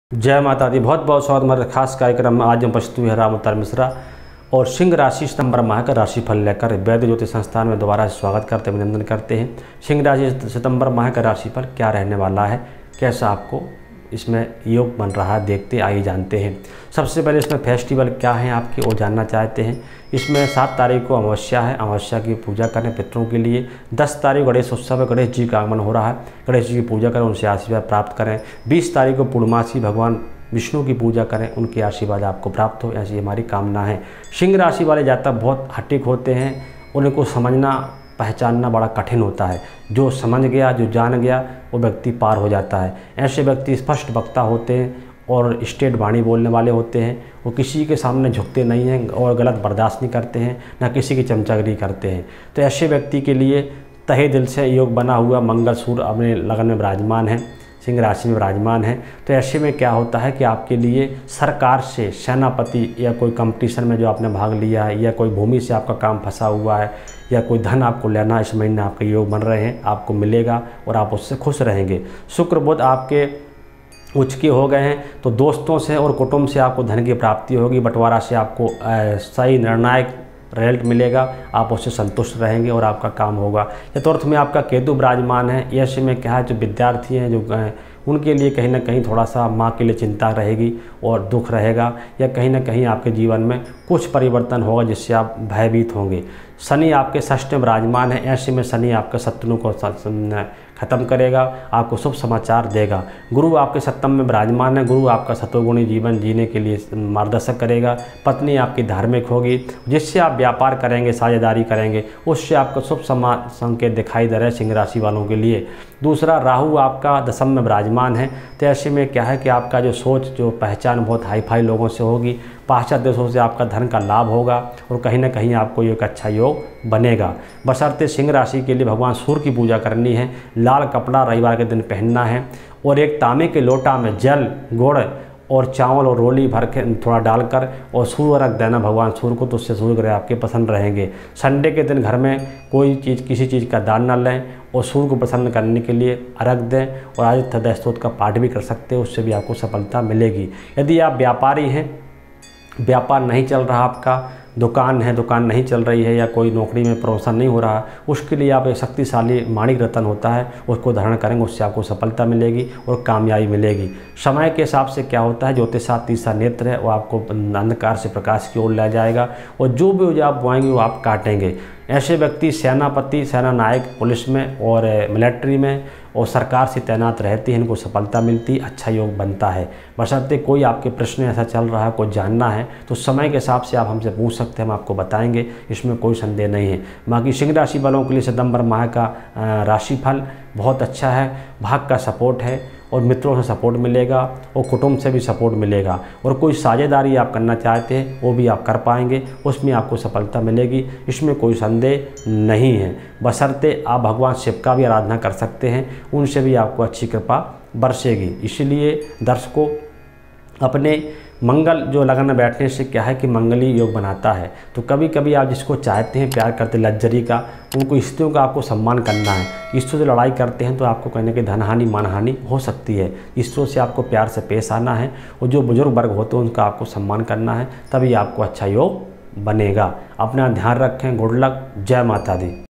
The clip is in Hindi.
जय माता दी। बहुत बहुत स्वागत हमारे खास कार्यक्रम में। आज हम उपस्थित हुए राम अवतार मिश्रा और सिंह राशि सितंबर माह का राशिफल लेकर वैद्य ज्योतिष संस्थान में दोबारा स्वागत करते अभिनंदन करते हैं। सिंह राशि सितंबर माह का राशिफल क्या रहने वाला है, कैसा आपको इसमें योग बन रहा है, देखते आइए जानते हैं। सबसे पहले इसमें फेस्टिवल क्या है आपके वो जानना चाहते हैं। इसमें 7 तारीख को अमावस्या है, अमावस्या की पूजा करें पितरों के लिए। 10 तारीख गणेश उत्सव है, गणेश जी का आगमन हो रहा है, गणेश जी की पूजा करें, उनसे आशीर्वाद प्राप्त करें। 20 तारीख को पूर्णमासी भगवान विष्णु की पूजा करें, उनके आशीर्वाद आपको प्राप्त हो, ऐसी हमारी कामना है। सिंह राशि वाले जातक बहुत हटिक होते हैं, उनको समझना पहचानना बड़ा कठिन होता है। जो समझ गया, जो जान गया, वो व्यक्ति पार हो जाता है। ऐसे व्यक्ति स्पष्ट वक्ता होते हैं और स्टेट वाणी बोलने वाले होते हैं। वो किसी के सामने झुकते नहीं हैं और गलत बर्दाश्त नहीं करते हैं, ना किसी की चमचागिरी करते हैं। तो ऐसे व्यक्ति के लिए तहे दिल से योग बना हुआ मंगल सूर्य अपने लगन में विराजमान है, सिंह राशि में विराजमान है। तो ऐसे में क्या होता है कि आपके लिए सरकार से सेनापति या कोई कंपटीशन में जो आपने भाग लिया है, या कोई भूमि से आपका काम फंसा हुआ है, या कोई धन आपको लेना इस महीने आपके योग बन रहे हैं, आपको मिलेगा और आप उससे खुश रहेंगे। शुक्र बुध आपके उच्च के हो गए हैं, तो दोस्तों से और कुटुंब से आपको धन की प्राप्ति होगी। बंटवारा से आपको सही निर्णायक रिजल्ट मिलेगा, आप उससे संतुष्ट रहेंगे और आपका काम होगा। चतुर्थ में आपका केतु विराजमान है। ऐसे में क्या है, जो विद्यार्थी हैं जो उनके लिए कहीं ना कहीं थोड़ा सा माँ के लिए चिंता रहेगी और दुख रहेगा, या कहीं ना कहीं आपके जीवन में कुछ परिवर्तन होगा जिससे आप भयभीत होंगे। शनि आपके षष्ठ में विराजमान है। ऐसे में शनि आपके शत्रुओं को ख़त्म करेगा, आपको शुभ समाचार देगा। गुरु आपके सप्तम में विराजमान है। गुरु आपका सतोगुणी जीवन जीने के लिए मार्गदर्शक करेगा। पत्नी आपकी धार्मिक होगी, जिससे आप व्यापार करेंगे, साझेदारी करेंगे, उससे आपको शुभ संकेत दिखाई दे रहे हैं सिंह राशि वालों के लिए। दूसरा, राहु आपका दशम में विराजमान है। तो ऐसे में क्या है कि आपका जो सोच, जो पहचान बहुत हाई फाई लोगों से होगी। पाश्चात्य देशों से आपका धन का लाभ होगा और कहीं ना कहीं आपको एक अच्छा योग बनेगा। बशर्ते सिंह राशि के लिए भगवान सूर्य की पूजा करनी है। लाल कपड़ा रविवार के दिन पहनना है और एक तांबे के लोटा में जल, गुड़ और चावल और रोली भर के थोड़ा डालकर और सूर्य रख देना भगवान सूर्य को, तो उससे सूर्य ग्रह आपके पसंद रहेंगे। संडे के दिन घर में कोई चीज़, किसी चीज़ का दान न लें और सूर्य को प्रसन्न करने के लिए अर्घ दें और आदित्य स्तोत्र का पाठ भी कर सकते हैं, उससे भी आपको सफलता मिलेगी। यदि आप व्यापारी हैं, व्यापार नहीं चल रहा आपका, दुकान है, दुकान नहीं चल रही है, या कोई नौकरी में प्रमोशन नहीं हो रहा, उसके लिए आप एक शक्तिशाली माणिक रत्न होता है, उसको धारण करेंगे, उससे आपको सफलता मिलेगी और कामयाबी मिलेगी। समय के हिसाब से क्या होता है, ज्योतिषा तीसरा नेत्र है, वो आपको अंधकार से प्रकाश की ओर ले जाएगा और जो भी आप बोएंगे वो आप काटेंगे। ऐसे व्यक्ति सेनापति, सेना नायक, पुलिस में और मिलिट्री में और सरकार से तैनात रहती हैं, इनको सफलता मिलती, अच्छा योग बनता है। बशर्ते कोई आपके प्रश्न ऐसा चल रहा है, कोई जानना है, तो समय के हिसाब से आप हमसे पूछ सकते हैं, हम आपको बताएंगे, इसमें कोई संदेह नहीं है। बाकी सिंह राशि वालों के लिए सितंबर माह का राशिफल बहुत अच्छा है। भाग का सपोर्ट है और मित्रों से सपोर्ट मिलेगा और कुटुंब से भी सपोर्ट मिलेगा, और कोई साझेदारी आप करना चाहते हैं वो भी आप कर पाएंगे, उसमें आपको सफलता मिलेगी, इसमें कोई संदेह नहीं है। बशर्ते आप भगवान शिव का भी आराधना कर सकते हैं, उनसे भी आपको अच्छी कृपा बरसेगी। इसलिए दर्शकों, अपने मंगल जो लगन में बैठने से क्या है कि मंगली योग बनाता है। तो कभी कभी आप जिसको चाहते हैं, प्यार करते लग्जरी का, उनको स्त्रियों का आपको सम्मान करना है। स्त्रियों से लड़ाई करते हैं तो आपको कहने की धनहानि मानहानि हो सकती है। स्त्रियों से आपको प्यार से पेश आना है और जो बुजुर्ग वर्ग होते हैं उनका आपको सम्मान करना है, तभी आपको अच्छा योग बनेगा। अपना ध्यान रखें। Good luck. जय माता दी।